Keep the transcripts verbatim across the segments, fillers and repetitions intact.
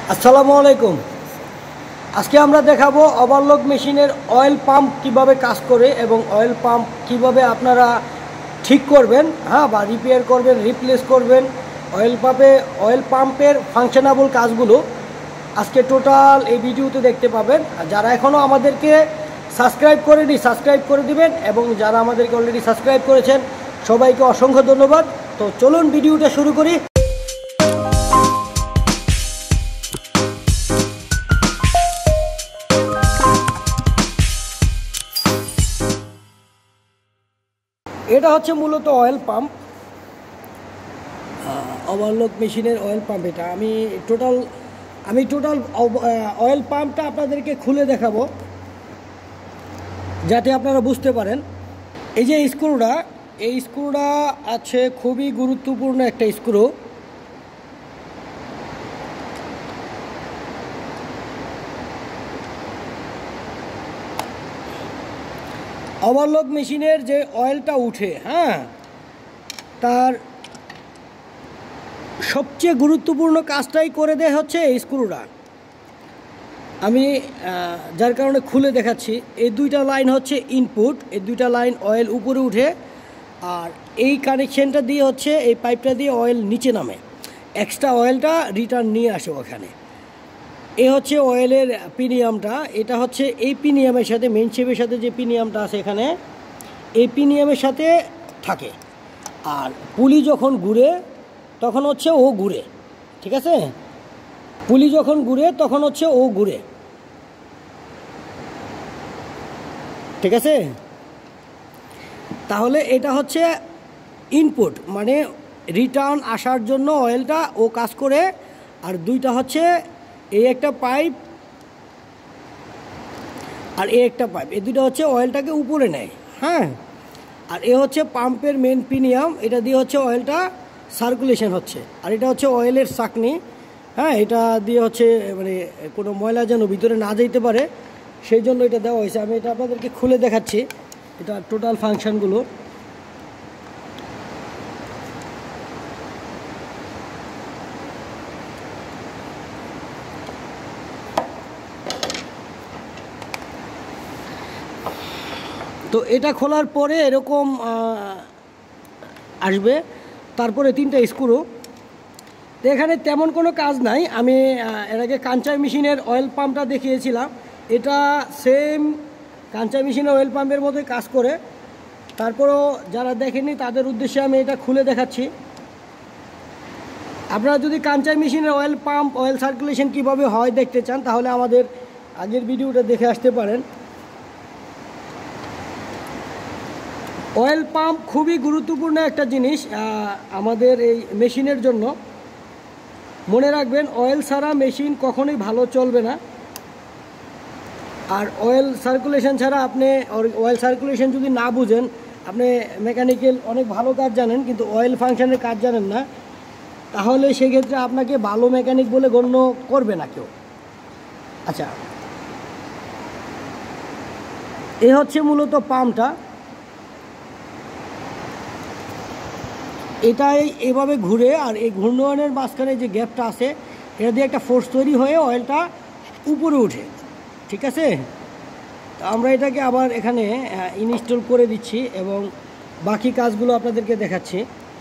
আসসালামু আলাইকুম। আজকে আমরা দেখাবো ওভারলক মেশিনের অয়েল পাম্প কিভাবে কাজ করে এবং অয়েল পাম্প কিভাবে আপনারা ঠিক করবেন, হ্যাঁ, বা রিপেয়ার করবেন, রিপ্লেস করবেন। অয়েল পাম্পে অয়েল পাম্পের ফাংশনাবল কাজগুলো আজকে টোটাল এই ভিডিওতে দেখতে পাবেন। আর যারা এখনও আমাদেরকে সাবস্ক্রাইব করেনি সাবস্ক্রাইব করে দিবেন, এবং যারা আমাদেরকে অলরেডি সাবস্ক্রাইব করেছেন সবাইকে অসংখ্য ধন্যবাদ। তো চলুন ভিডিওটা শুরু করি। এটা হচ্ছে মূলত অয়েল পাম্প, ওভারলক মেশিনের অয়েল পাম্প। এটা আমি টোটাল আমি টোটাল অয়েল পাম্পটা আপনাদেরকে খুলে দেখাবো যাতে আপনারা বুঝতে পারেন। এই যে স্ক্রুটা, এই স্ক্রুটা আছে খুবই গুরুত্বপূর্ণ একটা স্ক্রু। ওভারলক মেশিনের যে অয়েলটা উঠে, হ্যাঁ, তার সবচেয়ে গুরুত্বপূর্ণ কাজটাই করে দেয় হচ্ছে এই স্ক্রুটা। আমি যার কারণে খুলে দেখাচ্ছি। এই দুইটা লাইন হচ্ছে ইনপুট, এই দুইটা লাইন অয়েল উপরে উঠে, আর এই কানেকশানটা দিয়ে হচ্ছে এই পাইপটা দিয়ে অয়েল নিচে নামে, এক্সট্রা অয়েলটা রিটার্ন নিয়ে আসে ওখানে। এ হচ্ছে অয়েলের প্রিমিয়ামটা। এটা হচ্ছে এই প্রিমিয়ামের সাথে, মেইন শেপের সাথে যে প্রিমিয়ামটা আছে এখানে, এই প্রিমিয়ামের সাথে থাকে। আর পুলি যখন ঘুরে তখন হচ্ছে ও ঘুরে, ঠিক আছে? পুলি যখন ঘুরে তখন হচ্ছে ও ঘুরে, ঠিক আছে? তাহলে এটা হচ্ছে ইনপুট, মানে রিটার্ন আসার জন্য অয়েলটা ও কাজ করে। আর দুইটা হচ্ছে এই একটা পাইপ আর এই একটা পাইপ, এই দুটো হচ্ছে অয়েলটাকে উপরে নেয়, হ্যাঁ। আর এ হচ্ছে পাম্পের মেন প্রিমিয়াম, এটা দিয়ে হচ্ছে অয়েলটা সার্কুলেশন হচ্ছে। আর এটা হচ্ছে অয়েলের চাকনি, হ্যাঁ, এটা দিয়ে হচ্ছে মানে কোনো ময়লা যেন ভিতরে না যেতে পারে সেই জন্য এটা দেওয়া হয়েছে। আমি এটা আপনাদেরকে খুলে দেখাচ্ছি, এটা টোটাল ফাংশনগুলো। তো এটা খোলার পরে এরকম আসবে, তারপরে তিনটা স্ক্রু। তো এখানে তেমন কোনো কাজ নাই। আমি এর আগে কাঞ্চাই মেশিনের অয়েল পাম্পটা দেখিয়েছিলাম, এটা সেম কাঞ্চাই মেশিনের অয়েল পাম্পের মতোই কাজ করে। তারপরেও যারা দেখেনি তাদের উদ্দেশ্যে আমি এটা খুলে দেখাচ্ছি। আপনারা যদি কাঞ্চাই মেশিনের অয়েল পাম্প অয়েল সার্কুলেশন কীভাবে হয় দেখতে চান, তাহলে আমাদের আগের ভিডিওটা দেখে আসতে পারেন। অয়েল পাম্প খুবই গুরুত্বপূর্ণ একটা জিনিস আমাদের এই মেশিনের জন্য। মনে রাখবেন, অয়েল ছাড়া মেশিন কখনোই ভালো চলবে না। আর অয়েল সার্কুলেশন ছাড়া আপনি অয়েল সার্কুলেশন যদি না বুঝেন, আপনি মেকানিক্যাল অনেক ভালো কাজ জানেন কিন্তু অয়েল ফাংশনের কাজ জানেন না, তাহলে সেক্ষেত্রে আপনাকে ভালো মেকানিক বলে গণ্য করবে না কেউ। আচ্ছা, এ হচ্ছে মূলত পাম্পটা। এটাই এভাবে ঘুরে, আর এই ঘূর্ণয়নের মাঝখানে যে গ্যাপটা আছে এটা দিয়ে একটা ফোর্স তৈরি হয়ে অয়েলটা উপরে উঠে, ঠিক আছে? তো আমরা এটাকে আবার এখানে ইনস্টল করে দিচ্ছি এবং বাকি কাজগুলো আপনাদেরকে দেখাচ্ছি।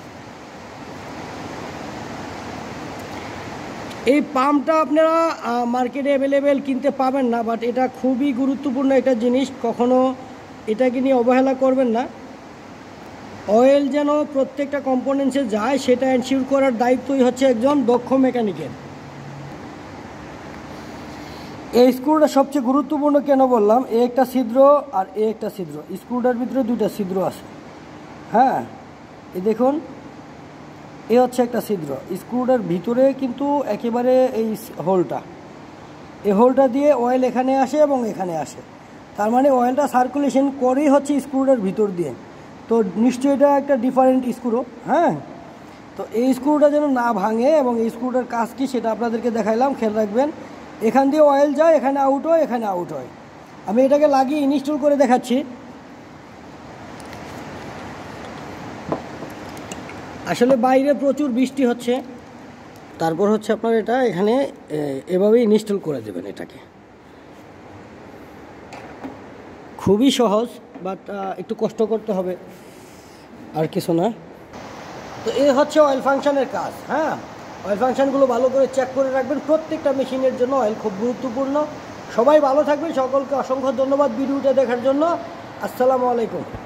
এই পাম্পটা আপনারা মার্কেটে অ্যাভেলেবেল কিনতে পাবেন না, বাট এটা খুবই গুরুত্বপূর্ণ একটা জিনিস। কখনো এটাকে নিয়ে অবহেলা করবেন না। অয়েল যেন প্রত্যেকটা কম্পোনেন্টসে যায় সেটা এনশিওর করার দায়িত্বই হচ্ছে একজন দক্ষ মেকানিকের। এই স্ক্রুটা সবচেয়ে গুরুত্বপূর্ণ কেন বললাম, এ একটা ছিদ্র আর এ একটা ছিদ্র, স্ক্রুটার ভিতরে দুইটা ছিদ্র আছে, হ্যাঁ। এই দেখুন, এ হচ্ছে একটা ছিদ্র, স্ক্রুটার ভিতরে কিন্তু একেবারে এই হোলটা, এই হোলটা দিয়ে অয়েল এখানে আসে এবং এখানে আসে। তার মানে অয়েলটা সার্কুলেশন করেই হচ্ছে স্ক্রুটার ভিতর দিয়ে। তো নিশ্চয়ই এটা একটা ডিফারেন্ট স্ক্রু, হ্যাঁ। তো এই স্ক্রুটা যেন না ভাঙে এবং এই স্ক্রুটার কাজ কী সেটা আপনাদেরকে দেখাইলাম, খেয়াল রাখবেন। এখান দিয়ে অয়েল যায়, এখানে আউট হয়, এখানে আউট হয়। আমি এটাকে লাগিয়ে ইনস্টল করে দেখাচ্ছি। আসলে বাইরে প্রচুর বৃষ্টি হচ্ছে, তারপর হচ্ছে আপনার এটা এখানে এভাবে ইনস্টল করে দেবেন এটাকে। খুবই সহজ, বাট একটু কষ্ট করতে হবে, আর কিছু না। তো এই হচ্ছে অয়েল ফাংশনের কাজ। হ্যাঁ, অয়েল ফাংশনগুলো ভালো করে চেক করে রাখবেন। প্রত্যেকটা মেশিনের জন্য অয়েল খুব গুরুত্বপূর্ণ। সবাই ভালো থাকবেন, সকলকে অসংখ্য ধন্যবাদ ভিডিওটা দেখার জন্য। আসসালামু আলাইকুম।